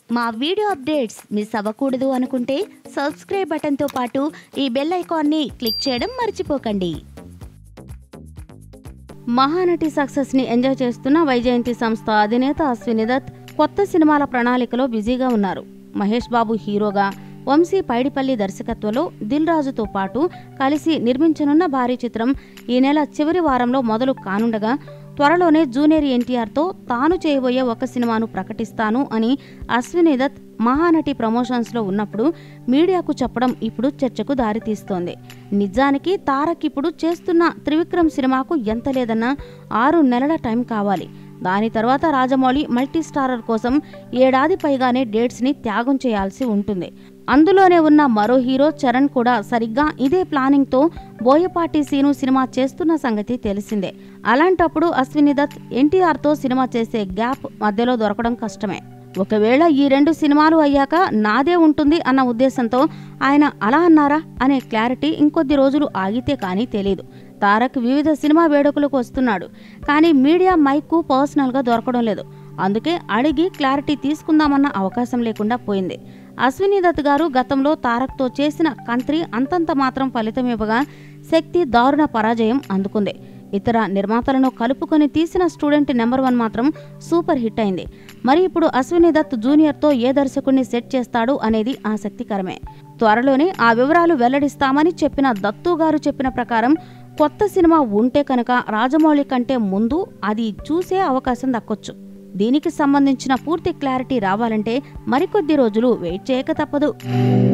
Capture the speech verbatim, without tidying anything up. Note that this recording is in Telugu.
మా వీడియో అప్డేట్స్ మిస్ అవ్వకూడదు అనుకుంటే సబ్స్క్రైబ్ బటన్తో పాటు ఈ బెల్ ఐకాన్ని క్లిక్ చేయడం మర్చిపోకండి. మహానటి సక్సెస్ని ఎంజాయ్ చేస్తున్న వైజయంతి సంస్థ అధినేత అశ్విని దత్ కొత్త సినిమాల ప్రణాళికలో బిజీగా ఉన్నారు. మహేష్ బాబు హీరోగా, వంశీ పైడిపల్లి దర్శకత్వంలో దిల్ రాజుతో పాటు కలిసి నిర్మించనున్న భారీ చిత్రం ఈ నెల చివరి వారంలో మొదలు కానుండగా త్వరలోనే జూనియర్ ఎన్టీఆర్తో తాను చేయబోయే ఒక సినిమాను ప్రకటిస్తాను అని అశ్విని దత్ మహానటి ప్రమోషన్స్లో ఉన్నప్పుడు మీడియాకు చెప్పడం ఇప్పుడు చర్చకు దారితీస్తోంది. నిజానికి తారక్ ఇప్పుడు చేస్తున్న త్రివిక్రమ్ సినిమాకు ఎంత లేదన్నా ఆరు నెలల టైం కావాలి. దాని తర్వాత రాజమౌళి మల్టీ స్టారర్ కోసం ఏడాది పైగానే డేట్స్ని త్యాగం చేయాల్సి ఉంటుంది. అందులోనే ఉన్న మరో హీరో చరణ్ కూడా సరిగ్గా ఇదే ప్లానింగ్తో బోయపాటి సీను సినిమా చేస్తున్న సంగతి తెలిసిందే. అలాంటప్పుడు అశ్విని దత్ ఎన్టీఆర్తో సినిమా చేసే గ్యాప్ మధ్యలో దొరకడం కష్టమే. ఒకవేళ ఈ రెండు సినిమాలు అయ్యాక నాదే ఉంటుంది అన్న ఉద్దేశంతో ఆయన అలా అన్నారా అనే క్లారిటీ ఇంకొద్ది రోజులు ఆగితే కానీ తెలీదు. తారక్ వివిధ సినిమా వేడుకలకు వస్తున్నాడు, కానీ మీడియా మైకు పర్సనల్గా దొరకడం లేదు. అందుకే అడిగి క్లారిటీ తీసుకుందామన్న అవకాశం లేకుండా పోయింది. అశ్విని దత్ గారు గతంలో తారక్తో చేసిన కంత్రి అంతంత మాత్రం ఫలితమివ్వగా శక్తి దారుణ పరాజయం అందుకుంది. ఇతర నిర్మాతలను కలుపుకొని తీసిన స్టూడెంట్ నెంబర్ వన్ మాత్రం సూపర్ హిట్ అయింది. మరి ఇప్పుడు అశ్విని దత్ జూనియర్తో ఏ దర్శకుడిని సెట్ చేస్తాడు అనేది ఆసక్తికరమే. త్వరలోనే ఆ వివరాలు వెల్లడిస్తామని చెప్పిన దత్తు గారు చెప్పిన ప్రకారం కొత్త సినిమా ఉంటే కనుక రాజమౌళి కంటే ముందు అది చూసే అవకాశం దక్కొచ్చు. దీనికి సంబంధించిన పూర్తి క్లారిటీ రావాలంటే మరికొద్ది రోజులు వెయిట్ చేయక తప్పదు.